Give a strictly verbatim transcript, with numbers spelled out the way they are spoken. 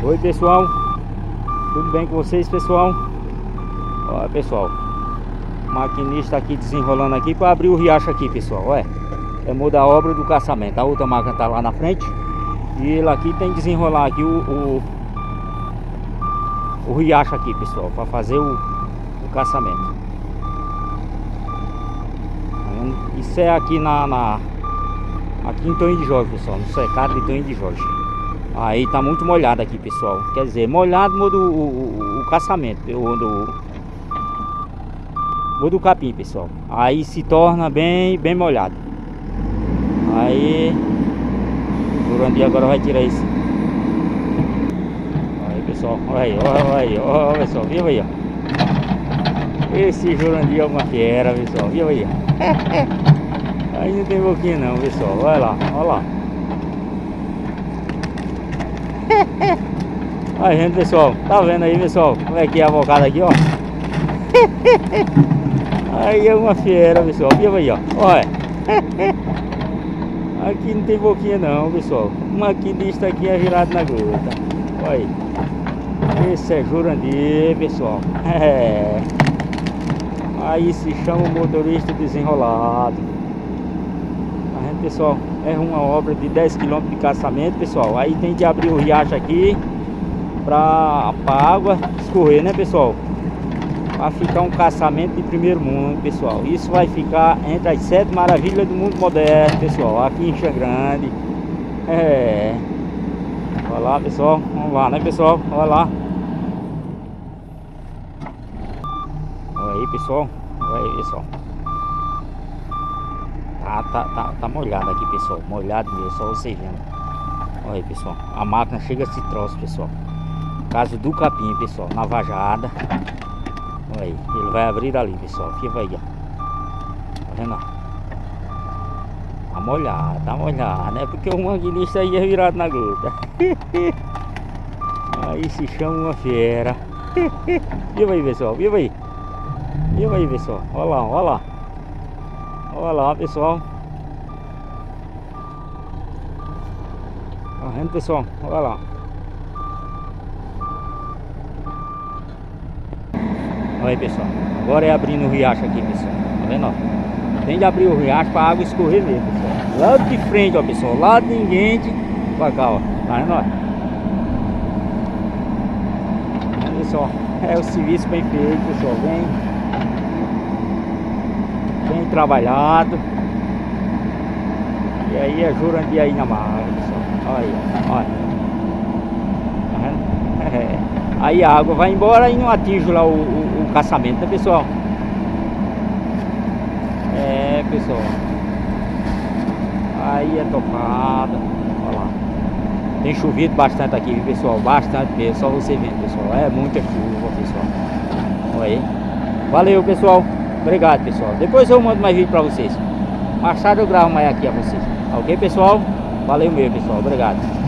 Oi pessoal, tudo bem com vocês pessoal? Olha pessoal, o maquinista aqui desenrolando aqui para abrir o riacho aqui pessoal. Olha, é mudar a obra do caçamento. A outra máquina tá lá na frente e ele aqui tem que desenrolar aqui o, o, o riacho aqui pessoal, para fazer o, o caçamento. Isso é aqui na, na aqui em Toinho de Jorge pessoal, no cercado de Toinho de Jorge. Aí tá muito molhado aqui pessoal, quer dizer, molhado muda o, o, o caçamento, muda o capim pessoal. Aí se torna bem, bem molhado. Aí o Jurandir agora vai tirar isso. Aí pessoal, olha aí, olha aí, olha pessoal, viu aí ó. Esse Jurandir é uma fiera pessoal, viu aí ó. Aí não tem boquinha não pessoal, olha lá, olha lá. Aí gente pessoal, tá vendo aí pessoal, como é que é a bocada aqui ó. Aí é uma fiera pessoal, viu aí ó, olha. Aqui não tem boquinha não pessoal, o maquinista aqui é virado na gota. Olha aí, esse é Jurandir pessoal. É. Aí se chama o motorista desenrolado. A gente pessoal, é uma obra de dez quilômetros de caçamento pessoal. Aí tem de abrir o riacho aqui para a água escorrer, né pessoal, para ficar um caçamento de primeiro mundo pessoal. Isso vai ficar entre as sete maravilhas do mundo moderno pessoal, aqui em Xangrande. É, olha lá pessoal, vamos lá né pessoal, olha lá. Olha aí pessoal, olha aí pessoal. Tá, tá, tá, tá molhado aqui pessoal, molhado mesmo, só vocês vendo. Olha aí pessoal, a máquina chega a esse troço pessoal, caso do capim pessoal, na vajada. Olha aí, ele vai abrir dali pessoal, fica aí ó. Tá vendo ó? Tá molhado, tá molhado, né? Porque o maquinista aí é virado na gota. Aí se chama uma fiera. Viu aí pessoal, viu aí. Viu aí pessoal, olha lá, olha lá. Olha lá pessoal. Tá vendo pessoal, olha lá. Olha aí pessoal, agora é abrindo o riacho aqui pessoal, tá vendo ó? Tem de abrir o riacho para a água escorrer mesmo pessoal. Lá de frente ó pessoal, lá de ninguém pra cá ó, tá vendo ó? Olha pessoal, é o serviço bem feito pessoal, bem bem trabalhado. E aí é Jurandir aí na marra pessoal, olha aí, olha. Tá vendo? É. Aí a água vai embora e não atinge lá o, o, o caçamento, né pessoal? É pessoal, aí é tocada. Olha lá, tem chovido bastante aqui pessoal, bastante mesmo, só você vendo pessoal, é muita chuva pessoal. Olha aí, valeu pessoal, obrigado pessoal, depois eu mando mais vídeo pra vocês, mais tarde eu gravo mais aqui a vocês, ok pessoal? Valeu mesmo pessoal, obrigado.